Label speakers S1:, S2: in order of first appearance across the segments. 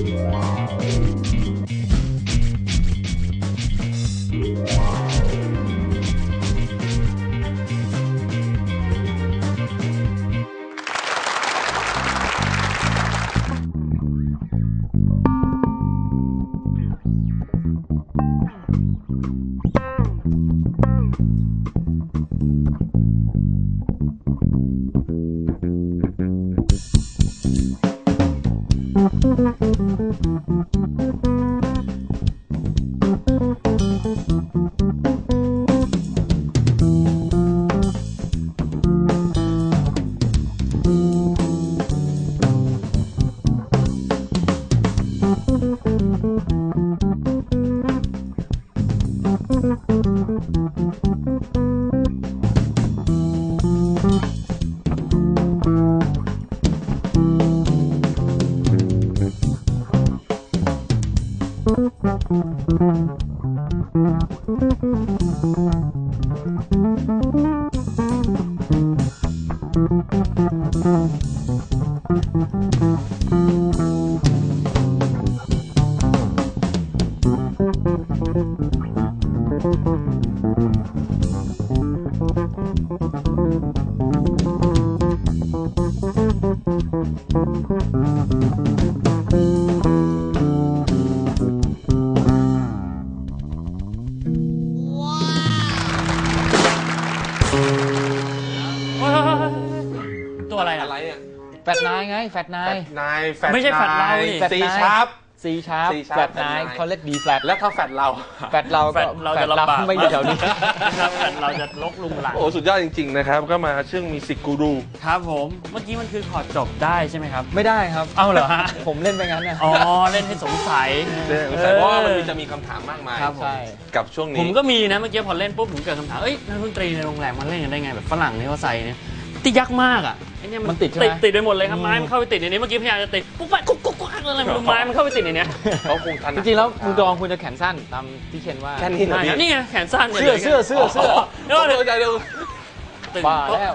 S1: ตัวอะไรเนี่ยแฟตไนท์ไงแฟตไนท์ไม่ใช่แฟตเราซีชาร์ปแฟตไนท์เขาเรียกดีแฟตแล้วถ้าแฟตเราก็เราจะลำบากไม่อยู่แถวนี้นะครับแฟตเราจะลกลุงหลังโอ้สุดยอดจริงๆนะครับก็มาเชื่องมีสิกูรูครับผมเมื่อกี้มันคือขอจบได้ใช่ไหมครับไม่ได้ครับเอาเหรอฮะผมเล่นไปงั้นเนี่ยอ๋อเล่นให้สงสัยเพราะว่ามันจะมีคำถามมากมายใช่กับช่วงนี้ผมก็มีนะเมื่อกี้พอเล่นปุ๊บผมเกิดคำถามนักดนตรีในโรงแรมมันเล่นกันได้ไงแบบฝรั่งที่เขาใส่เนี่ยติดยักษ์มากอ่ะไอ้เนี่ยมันติดไปหมดเลยครับไม้มันเข้าไปติดในนี้เมื่อกี้พยายามจะติดปุ๊บไปกุ๊กอะไรมันไม้มันเข้าไปติดในนี้เขาคงทันจริงๆแล้วมือกลองคุณจะแขนสั้นตามที่เคนว่าแค่นี้เหรอนี่ไงแขนสั้นเสื้อเดี๋ยวใจเร็วบ้าแล้ว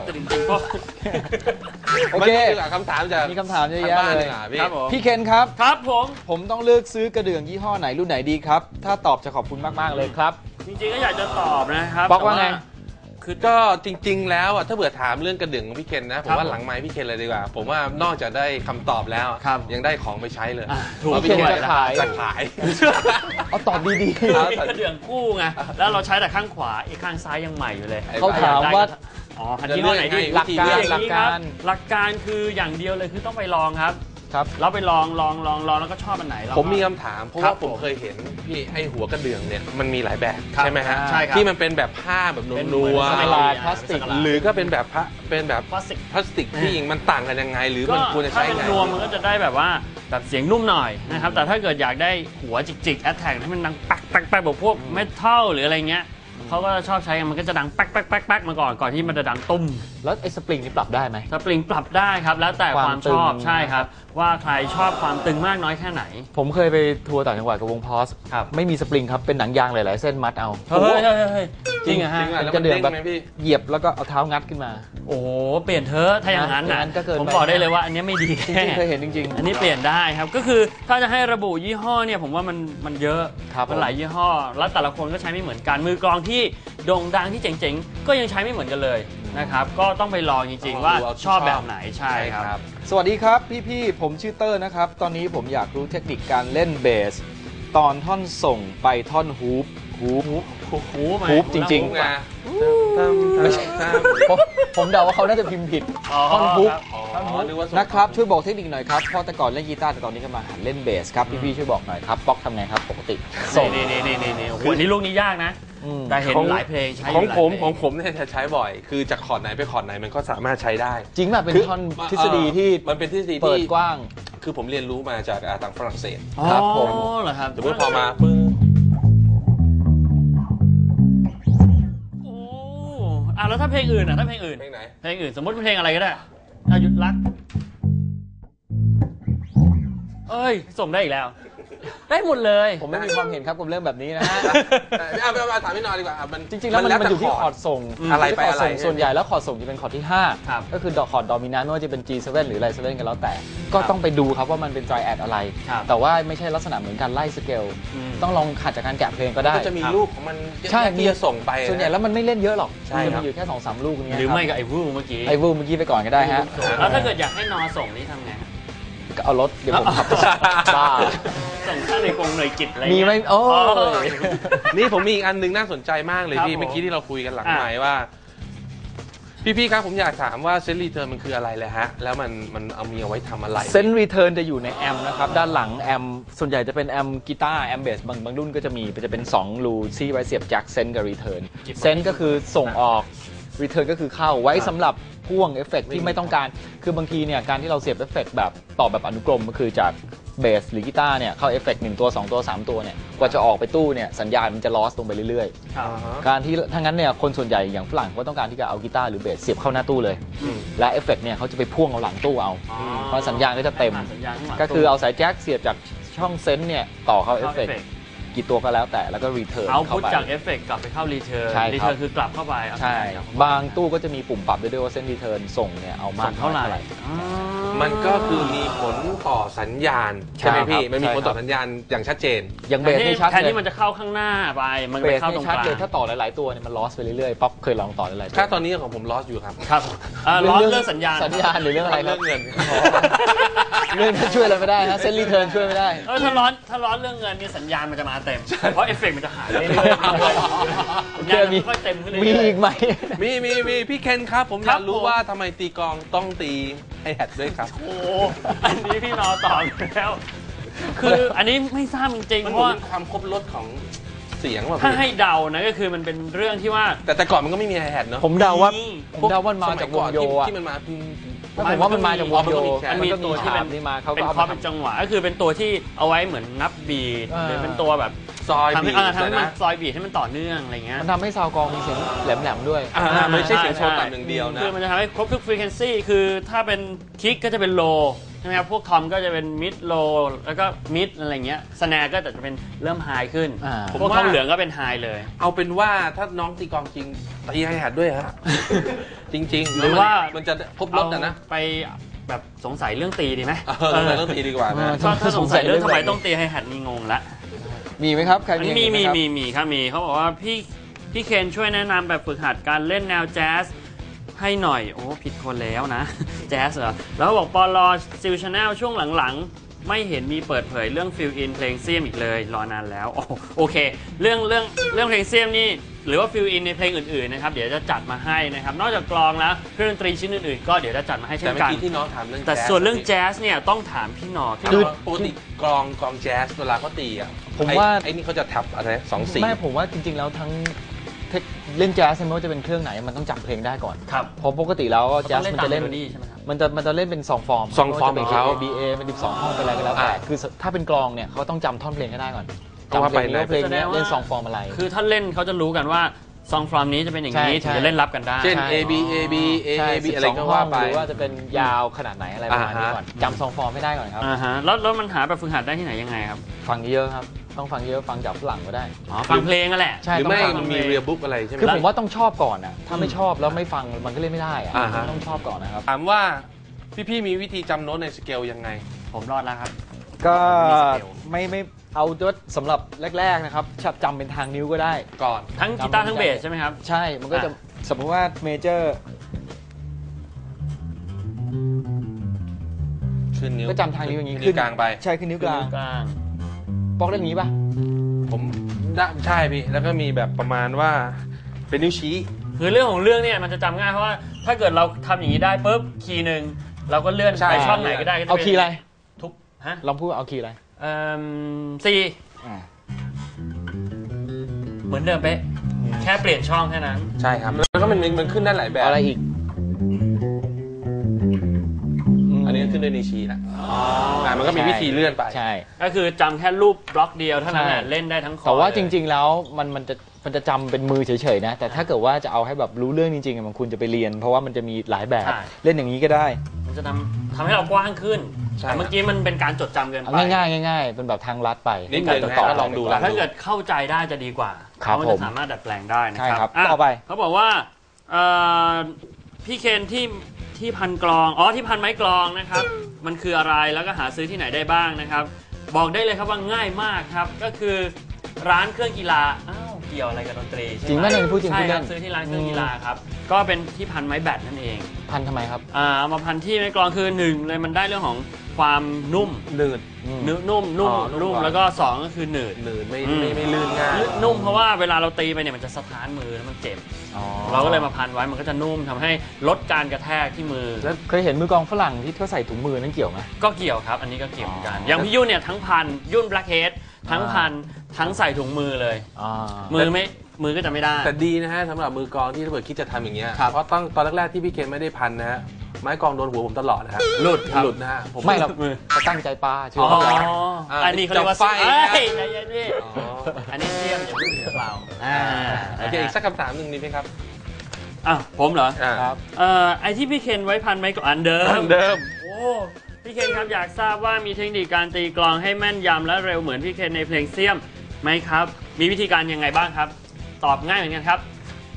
S1: โอเคคำถามจะมีคำถามเยอะแยะเลยพี่เคนครับผมต้องเลือกซื้อกระเดื่องยี่ห้อไหนรุ่นไหนดีครับถ้าตอบจะขอบคุณมากๆเลยครับจริงๆก็อยากจะตอบนะครับบอกว่าไงคือก็จริงๆแล้วถ้าเผื่อถามเรื่องกระดึงของพี่เคนนะผมว่าหลังไมค์พี่เคนเลยดีกว่าผมว่านอกจากได้คำตอบแล้วยังได้ของไปใช้เลยถูกพี่เคนจะขายเอาตอบดีๆกระดึงกู้ไงแล้วเราใช้แต่ข้างขวาอีกข้างซ้ายยังใหม่อยู่เลยเขาถามว่าพันที่ว่าไหนดีหลักการคืออย่างเดียวเลยคือต้องไปลองครับเราไปลองแล้วก็ชอบอันไหนผมมีคำถามเพราะว่าผมเคยเห็นพี่ไอหัวกระเดื่องเนี่ยมันมีหลายแบบใช่ไหมฮะที่มันเป็นแบบผ้าแบบนัวพลาสติกหรือก็เป็นแบบพลาสติกที่มันต่างกันยังไงหรือมันควรจะใช้ไงถ้าเป็นนัวมันก็จะได้แบบว่าแบบเสียงนุ่มหน่อยนะครับแต่ถ้าเกิดอยากได้หัวจิกแอทแทกที่มันดังปักแบบพวกเมทัลหรืออะไรเงี้ยเขาก็ชอบใช้กันมันก็จะดังแป๊กมาก่อนที่มันจะดังตุ้มแล้วไอ้สปริงนี่ปรับได้ไหมสปริงปรับได้ครับแล้วแต่ความชอบใช่ครับว่าใครชอบความตึงมากน้อยแค่ไหนผมเคยไปทัวร์ต่างจังหวัดกับวงพอสไม่มีสปริงครับเป็นหนังยางหลายๆเส้นมัดเอาเฮ้ยจริงอะฮะเป็นกระเดื่องแบบเหยียบแล้วก็เอาเท้างัดขึ้นมาโอ้เปลี่ยนเถอะถ้าอย่างนั้นนะผมบอกได้เลยว่าอันนี้ไม่ดีจริงเคยเห็นจริงๆอันนี้เปลี่ยนได้ครับก็คือถ้าจะให้ระบุยี่ห้อเนี่ยผมว่ามันเยอะมันหลายยี่ห้อแล้วแต่ละคนก็ใช้ไม่เหมือนกันมือกลองที่โด่งดังที่เจ๋งๆก็ยังใช้ไม่เหมือนกันเลยนะครับก็ต้องไปลองจริงๆว่าชอบแบบไหนใช่ครับสวัสดีครับพี่ๆผมชื่อเตอร์นะครับตอนนี้ผมอยากรู้เทคนิคการเล่นเบสตอนท่อนส่งไปท่อนฮูปจริงๆผมเดาว่าเขาน่าจะพิมพ์ผิดท่อนฮูปนะครับช่วยบอกเทคนิคหน่อยครับเพราะแต่ก่อนเล่นกีตาร์แต่ตอนนี้กำลังหัดเล่นเบสครับพี่ๆช่วยบอกหน่อยครับป๊อกทำไงครับปกติส่งนี่โอ้โหนี่ลูกนี้ยากนะแต่เห็นหลายเพลงใช้ของผมเนี่ยใช้บ่อยคือจากคอร์ดไหนไปคอร์ดไหนมันก็สามารถใช้ได้จริงป่ะเป็นท่อนทฤษฎีที่มันเป็นทฤษฎีที่เปิดกว้างคือผมเรียนรู้มาจากทางฝรั่งเศสครับผมเหรอครับแต่พอมาปึ้งแล้วถ้าเพลงอื่นถ้าเพลงอื่นเพลงไหนเพลงอื่นสมมติเพลงอะไรก็ได้หยุดรักส่งได้อีกแล้ว
S2: ได้หมดเลย
S1: ผมไม่มีความเห็นครับกับเรื่องแบบนี้นะฮะ
S3: เอาถามพี่นอดีกว่ามัน
S1: จริงๆแล้วมันอยู่ที่คอร์ดส่ง
S3: อะไรไปอะไร
S1: ส่วนใหญ่แล้วคอร์ดส่งจะเป็นคอร์ดที่5ก็คือคอร์ดดอมินันต์ไม่ว่าจะเป็น G7 หรืออะไร7กันแล้วแต่ก็ต้องไปดูครับว่ามันเป็นไตรแอดอะไรแต่ว่าไม่ใช่ลักษณะเหมือนการไล่สเกลต้องลองขัดจากการแกะเพลงก็ได้
S3: ก็จะมีลูกของมัน
S1: ใช่
S3: มีส่งไป
S1: ส่วนใหญ่แล้วมันไม่เล่นเยอะหรอกมันอยู่แค่ 2-3 ลูกนี้
S2: หรือไม่ก็ไอ้วูเมื่อ
S1: กี้ไปก่อนก็ได้ฮะ
S2: แล้วถ้าเกิดอยากให้นอส่งนี่ทำไง
S1: ก็เอารถเดี๋ยวผมขับบ้า
S2: ส่งข้าในกรงหน่วยกิจอะไร
S1: มีไหมโอ้
S3: นี่ผมมีอีกอันนึงน่าสนใจมากเลยพี่เมื่อกี้ที่เราคุยกันหลังไมค์ว่าพี่ครับผมอยากถามว่าเซนต์รีเทิร์นมันคืออะไรเลยฮะแล้วมันเอาไว้ทำอะไร
S1: เซนต์รีเทิร์นจะอยู่ในแอมนะครับด้านหลังแอมส่วนใหญ่จะเป็นแอมกีตาร์แอมเบสบางรุ่นก็จะมีจะเป็น2รูที่ไว้เสียบแจ็คเซนต์กับรีเทิร์นเซนต์ก็คือส่งออกรีเทิร์นก็คือเข้าไว้สำหรับพ่วงเอฟเฟกต์ที่ไม่ต้องการคือบางทีเนี่ยการที่เราเสียบเอฟเฟกต์แบบต่อแบบอนุกรมก็คือจากเบสหรือกีตาร์เนี่ยเข้าเอฟเฟกต์1ตัว2ตัว3ตัวเนี่ยกว่าจะออกไปตู้เนี่ยสัญญาณมันจะลอสลงไปเรื่อยๆการที่ถ้างั้นเนี่ยคนส่วนใหญ่อย่างฝรั่งก็ต้องการที่จะเอากีตาร์หรือเบสเสียบเข้าหน้าตู้เลยและเอฟเฟกต์เนี่ยเขาจะไปพ่วงเอาหลังตู้เอาเพราะสัญญาณก็จะเต็มก็คือเอาสายแจ็คเสียบจากช่องเซนต์เนี่ยต่อเข้าเอฟเฟกต์กี่ตัวก็แล้วแต่แล้วก็รีเทิร์น
S2: เอาพุทจากเอฟเฟกต์กลับไปเข้ารีเทิร์นรีเทิร์นคือกลับเข้าไป
S1: ใช่บางตู้ก็จะมีปุ่มปรับด้วยว่าเส้นรีเทิร์นส่งเนี่ยเอามาก
S2: เท่าไหร่
S3: มันก็คือมีผลต่อสัญญาณใช่ไหมพี่มันมีผลต่อสัญญาณอย่างชัดเจน
S1: อย่างเบสไม่ชัด
S2: แทนที่มันจะเข้าข้างหน้าไปมันไปเข้าตรงกลาง
S1: ถ้าต่อหลายๆตัวเนี่ยมันลอสไปเรื่อยๆป๊อปเคยลองต่อหลายๆตัว
S3: ถ้าตอนนี้ของผมลอสอยู่ครับ
S2: ลอสเรื่องสัญญาณ
S1: หรือเรื่องอะไร
S3: เรื่องเงิน
S1: เรื่องช่วยอะไรไม่ได้นะเส้นรีเทิร์นช่วยไม่ได้
S2: ถ้าร้อนเรื่องเงินนี่สัญญาณมันจะมาเต็มเพราะเอฟเฟกต์มันจะหายเรื่อยๆ
S1: จะมี
S2: เต็มขึ้น
S1: มีอีกไหม
S3: มีพี่เคนครับผมอยากรู้ว่าทำไมตีกลองต้องตีไฮแฮทด้วยครับ
S2: โอ้อันนี้พี่นอตอบแล้วคืออันนี้ไม่ทราบจริงๆเพราะว่า
S3: ความครบรสของเสียง
S2: ถ้าให้เดานะก็คือมันเป็นเรื่องที่ว่า
S3: แต่ก่อนมันก็ไม่มีไฮแฮทเนาะ
S1: ผมเดาว่ามันมาจากวงโยที่
S3: มันมา
S1: ผมว่ามันมาจากวงโย
S2: มันมีตัวที่เป็น
S1: เขาก็
S2: เอาเป็นจังหวะก็คือเป็นตัวที่เอาไว้เหมือนนับบีทหรือเป็นตัวแบบ
S3: ซอยบีท
S2: ทำให้มันซอยบีทให้มันต่อเนื่องอะไรเงี้ย
S1: มันทำให้ซาวกลองมีเสียงแหลมๆด้วย
S3: ไม่ใช่เสียงโชว์ต่ำอย่างเดียวนะ
S2: คือมันจะทำให้ครบทุกฟรีเควนซีคือถ้าเป็นคิกก็จะเป็นโลใช่ไหมครับพวกทอมก็จะเป็นมิดโลแล้วก็มิดอะไรเงี้ยสแนร์ก็จะเป็นเริ่มไฮขึ้นพวกทองเหลืองก็เป็นไฮเลย
S3: เอาเป็นว่าถ้าน้องตีกลองจริงตีไฮแฮทด้วยฮะจริงๆ
S2: หรือว่า
S3: มันจะครบรสนะ
S2: ไปแบบสงสัยเรื่องตีดีไหม
S3: เรื่องตีดีกว่า
S2: ถ้าสงสัยเรื่องทำไมต้องตีไฮแฮทนี่งงละ
S1: มีไหมครับใคร
S2: มีครับมีเขาบอกว่าพี่เคนช่วยแนะนำแบบฝึกหัดการเล่นแนวแจ๊สให้หน่อยโอ้ผิดคนแล้วนะแจ๊สเหรอแล้วบอกปลซิลชาแนลช่วงหลังๆไม่เห็นมีเปิดเผยเรื่องฟิลอินเพลงเซียมอีกเลยรอนานแล้วโอเคเรื่องเพลงเซียมนี่หรือว่าฟิลอินในเพลงอื่นๆนะครับเดี๋ยวจะจัดมาให้นะครับนอกจากกลองแล้วเครื่องดนตรีชิ้นอื่นๆก็เดี๋ยวจะจัดมาให้เช่นกัน
S3: ที่น้องถามเรื่อง
S2: แต่ส่วนเรื่องแจ๊สเนี่ยต้องถามพี่นอ
S3: คือปกติกลองแจ๊สเวลาเขาตีอ่ะ
S1: ผมว่า
S3: ไอ้นี่เขาจะทับอะไร2 4
S1: ไม่ผมว่าจริงๆแล้วทั้งเล่นแจ๊สไม่ว่าจะเป็นเครื่องไหนมันต้องจับเพลงได้ก่อน
S2: ครับ
S1: เพราะปกติแล้วแจ๊สมันจะเล่นมันจะเล่นเป็น2 ฟอร์ม
S3: ของเขา
S1: A B A เป็น12 ห้องเป็นอะไรก็แล้วแต่คือถ้าเป็นกลองเนี่ยเขาต้องจำท่อนเพลงให้ได้ก่อนจำเพลงนี้เล่น2 ฟอร์มอะไร
S2: คือถ้าเล่นเขาจะรู้กันว่าซองฟอร์มนี้จะเป็นอย่างนี้ถึงจะเล่นรับกันได้
S3: เช่น A B A B A A B อะไรก็ว่าไป
S1: หรือว่าจะเป็นยาวขนาดไหนอะไรประมาณนี้ก่อนจำ2 ฟอร์มไม่ได้ก่อนครับ
S2: แล้วมันหาแบบฝึกหัดได้ที่ไหนยังไงครับ
S1: ฟังเยอะครับต้องฟังเยอะฟังจากฝรั่งก็ได้
S2: ฟังเพลงนั่นแหละ
S3: หรือไม่มันมีเรียลบุ๊กอะไรใช่ไหม
S1: คือผมว่าต้องชอบก่อนนะถ้าไม่ชอบแล้วไม่ฟังมันก็เล่นไม่ได้ต้องชอบก่อนนะครับ
S3: ถามว่าพี่มีวิธีจำโน้ตในสเกลยังไง
S2: ผมรอดแล้วครับ
S1: ก็ไม่เอาด้วยสำหรับแรกๆนะครับจำเป็นทางนิ้วก็ได้
S3: ก่อน
S2: ทั้งกีตาร์ทั้งเบสใช่ไหมครับ
S1: ใช่มันก็จะสมมติว่าเมเจอร์
S3: ขึ้นนิ้ว
S1: ก็จำทางนิ้วอย่างนี้
S3: ขึ้นกลางไป
S1: ใช่ขึ้นนิ้วกลางปอกเล่นอย่างนี้ป่ะ
S3: ผมใช่พี่แล้วก็มีแบบประมาณว่าเป็นนิ้วชี้
S2: คือเรื่องของเรื่องเนี่ยมันจะจำง่ายเพราะว่าถ้าเกิดเราทำอย่างนี้ได้ปุ๊บคีย์หนึ่งเราก็เลื่อนไปช่องไหนก็ได้
S1: เอาคีย์อะไร
S2: ทุก
S1: ลองพูดเอาคีย์อะไร
S2: C เหมือนเดิมเป๊ะแค่เปลี่ยนช่องแค่นั้น
S3: ใช่ครับแล้วก็มันขึ้นได้หลายแบบ
S1: อะไรอีก
S3: อันนี้ขึ้นด้วยนิ้วชี้นะมันก็มีวิธีเลื่อนไป
S1: ใช่
S2: ก็คือจำแค่รูปบล็อกเดียวเท่านั้นแหละเล่นได้ทั้งคอร์ด
S1: แต่ว่าจริงๆแล้วมันจะจำเป็นมือเฉยๆนะแต่ถ้าเกิดว่าจะเอาให้แบบรู้เรื่องจริงๆมันคุณจะไปเรียนเพราะว่ามันจะมีหลายแบบเล่นอย่างนี้ก็ได้
S2: มันจะทำให้เรากว้างขึ้นแต่เมื่อกี้มันเป็นการจดจำเกินไป
S1: ง่ายๆง่ายๆเป็นแบบทางลัดไป
S3: นิดนึงก็ลองดู
S2: ถ้าเกิดเข้าใจได้จะดีกว่าเขาจะสามารถดัดแปลงได้นะครับ
S1: ต่อไป
S2: เขาบอกว่าพี่เคนที่พันกลองที่พันไม้กลองนะครับมันคืออะไรแล้วก็หาซื้อที่ไหนได้บ้างนะครับบอกได้เลยครับว่าง่ายมากครับก็คือร้านเครื่องกีฬาเกี่ยวอะไรกับดนตรี
S1: จริงไหมเนี่ยพูดจริงพูดเล่น
S2: ซื้อที่ร้านเครื่องกีฬาครับก็เป็นที่พันไม้แบตนั่นเอง
S1: พันทำไมครับ
S2: มาพันที่ไม้กลองคือ1เลยมันได้เรื่องของความนุ่ม
S3: หนืด
S2: นุ่มแล้วก็2ก็คือหนืด
S3: ไม่ลื่นง่าย
S2: นุ่มเพราะว่าเวลาเราตีไปเนี่ยมันจะสะท้านมือแล้วมันเจ็บเราก็เลยมาพันไว้มันก็จะนุ่มทำให้ลดการกระแทกที่มือ
S1: แล้วเคยเห็นมือกลองฝรั่งที่เขาใส่ถุงมือนั่นเกี่ยวไหม
S2: ก็เกี่ยวครับอันนี้ก็เกี่ยวกันอย่างพี่ยุ่นเนี่ยทั้งพันยุ่นแบล็คเฮดทั้งพันทั้งใส่ถุงมือเลยมือก็จะไม่ได้
S3: แต่ดีนะฮะสำหรับมือกลองที่ถ้าเกิดคิดจะทำอย่างเงี้ยเพราะตอนแรกๆที่พี่เคนไม่ได้พันนะฮะไม้กลองโดนหัวผมตลอดนะฮะหลุดนะฮะ
S1: ผมไม่หรอกเขาตั้งใจปาเชื่อ
S2: อันนี้เขาเรียกว่าไฟใจเย็นพี่อันนี้เสี้ยมอย่าพึ่งเปล่า
S3: โอเคอีกสักคำถามหนึ่งดีไหมครับ
S2: ผมเหรอครับไอที่พี่เคนไว้พันไม้กลองอันเดิมโอ้พี่เคนครับอยากทราบว่ามีเทคนิคการตีกลองให้แม่นยำและเร็วเหมือนพี่เคนในเพลงเสี้ยมไหมครับมีวิธีการยังไงบ้างครับตอบง่ายเหมือนกันครับ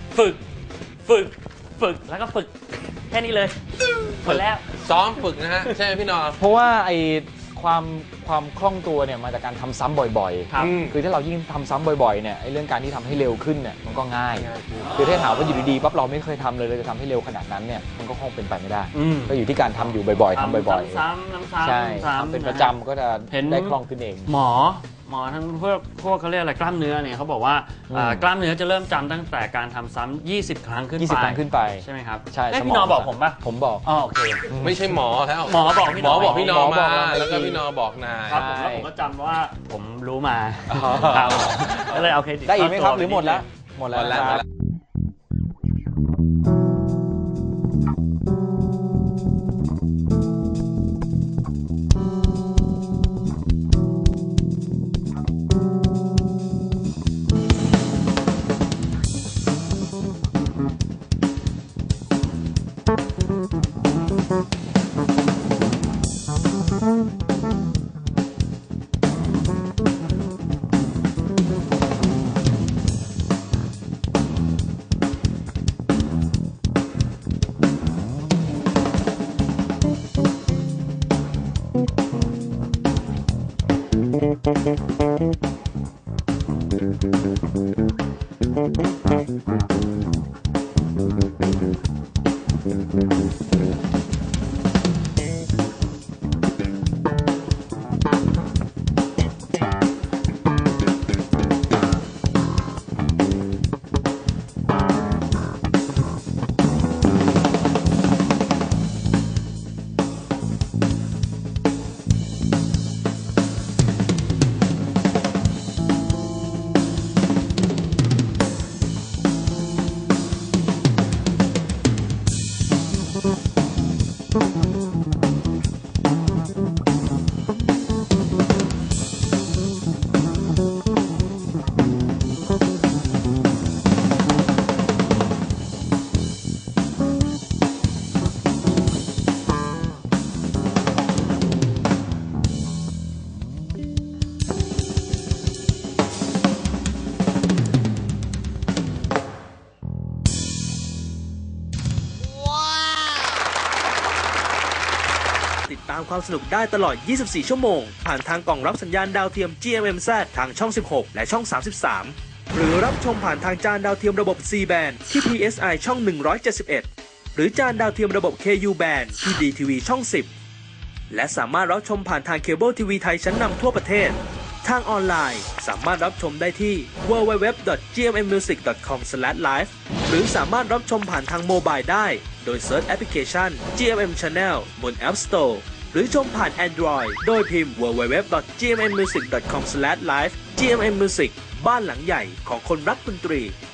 S2: ฝึกแล้วก็ฝึกแค่นี้เลยหมดแล้ว
S3: ซ้อมฝึกนะฮะใช่ไหมพี่นอ
S1: เพราะว่าไอความคล่องตัวเนี่ยมาจากการทำซ้ำบ่อยๆคือถ้าเรายิ่งทำซ้ำบ่อยๆเนี่ยไอเรื่องการที่ทำให้เร็วขึ้นเนี่ยมันก็ง่ายคือถ้าถามว่าอยู่ดีๆปั๊บเราไม่เคยทำเลยเราจะทำให้เร็วขนาดนั้นเนี่ยมันก็คงเป็นไปไม่ได้ก็อยู่ที่การทำอยู่บ่อยๆทำบ่อย
S2: ๆซ้ำ
S1: ใช่ทำเป็นประจำก็จะได้คล่องขึ้นเอง
S2: หมอทั้งพวกเขาเรียกอะไรกล้ามเนื้อเนี่ยเขาบอกว่ากล้ามเนื้อจะเริ่มจำตั้งแต่การทำซ้ำ20 ครั้งขึ้นไปใช่ไหมครับ
S1: ใช่
S2: พี่นอบอกผมป่ะ
S1: ผมบอก
S2: โอเค
S3: ไม่ใช่หมอแล้ว
S2: หมอบอกพี่
S3: นอมาแล้วก็พี่นอบอกนาย
S2: ครับแล้วผมก็จำว่าผมรู้มาก็เลยเอาเครดิต
S1: ได้อีกไหมครับหรือหมดแล้ว
S4: ความสนุกได้ตลอด 24 ชั่วโมงผ่านทางกล่องรับสัญญาณดาวเทียม GMMZ ทางช่อง 16 และช่อง 33 หรือรับชมผ่านทางจานดาวเทียมระบบ C band ที่ PSI ช่อง 171 หรือจานดาวเทียมระบบ KU band ที่ DTV ช่อง 10 และสามารถรับชมผ่านทางเคเบิลทีวีไทยชั้นนำทั่วประเทศทางออนไลน์สามารถรับชมได้ที่ www.gmmusic.com/live หรือสามารถรับชมผ่านทางโมบายได้โดยเซิร์ชแอปพลิเคชัน GMM Channel บน App Store หรือชมผ่าน Android โดยพิมพ์ www.gmmusic.com/live GMM Music บ้านหลังใหญ่ของคนรักดนตรี